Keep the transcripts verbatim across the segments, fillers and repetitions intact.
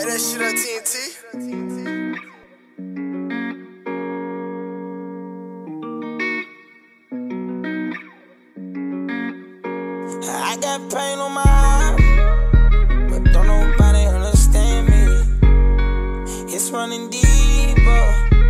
Like that shit on T N T. I got pain on my heart, but don't nobody understand me. It's running deeper.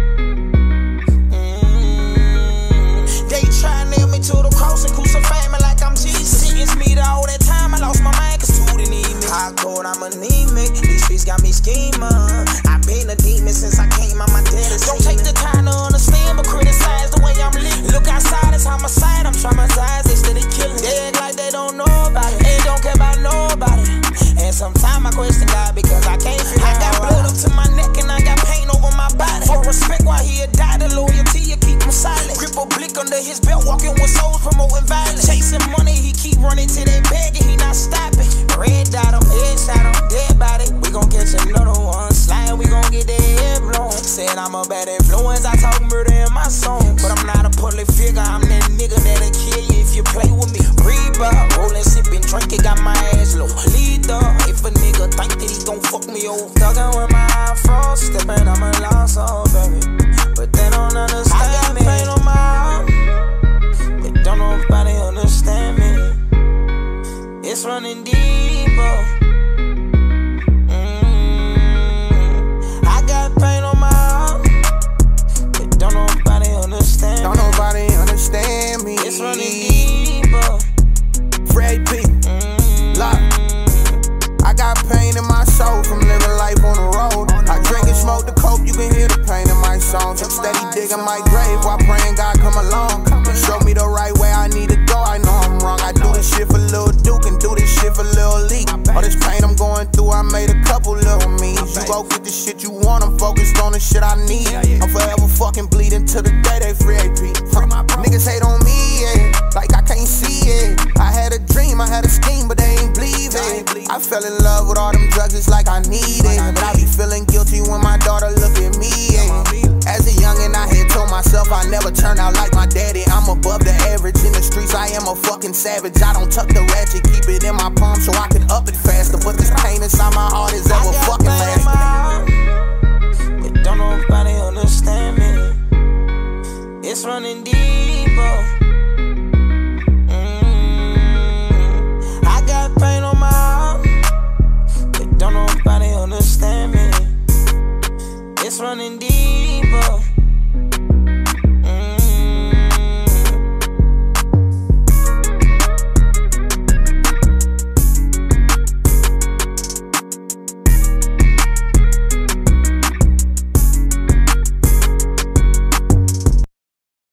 Mm. They try to nail me to the cross and crucify me like I'm Jesus. Sentence me to all that time I lost my mind cause two didn't need me. Hot cold, I'm anemic. These streets got me scheming. I've been a demon since I came out my daddy's. Don't take the time to understand but criticize the way I'm living. Look outside, it's homicide. I'm traumatized. They steady killing. They act like they don't know about it. They don't care about nobody. And sometimes I question God because I can't figure out. I got blood up to my neck and I got pain over my body. For respect while he had died, the loyalty you keep him silent. Grip a blick under his belt, walking with souls, promoting violence. Chasing money, he keep running to that bag and he not stopping. Red dot him, headshot him, dead body. We gon' catch another one. Slide, we gon' get that head blown. Said I'm a bad influence, I talk murder in my song. But I'm not a public figure, I'm that nigga that'll kill you if you play with me. Reba, rolling, sipping, drinking, got my ass low. Leader, if a nigga think that he gon' fuck me over. Talking with my eye frost, stepping, I'm a lost soul, baby. But they don't understand I got me. Pain on my heart, they don't nobody understand me. It's running deeper. Mm. I got pain on my heart, they don't nobody understand me. Don't nobody understand me. It's running deeper. Rapbay. Mm. Lock. I got pain in my soul from living life on the road. I drink and smoke the coke, you can hear the pain in my songs. I'm steady digging my grave while praying God come along and show me the right way I need to go. I know I'm wrong, I do this shit for Lil Duke and do this shit for Lil Leak. All this pain I'm going through, I made a couple little me's. You go get the shit you want, I'm focused on the shit I need. I'm forever fucking bleeding till the day they free A P. Niggas hate on me, yeah, like I can't see it. I had a dream, I had a scheme, but they ain't believe it. I fell in love with all them drugs, it's like I need it. But I be feeling guilty when my daughter look at me, yeah. As a youngin', I had told myself I never turn out like my daddy. I'm above the average in the streets, I am a fucking savage. I don't tuck the ratchet, keep it in my palm so I can up it faster. But this pain inside my heart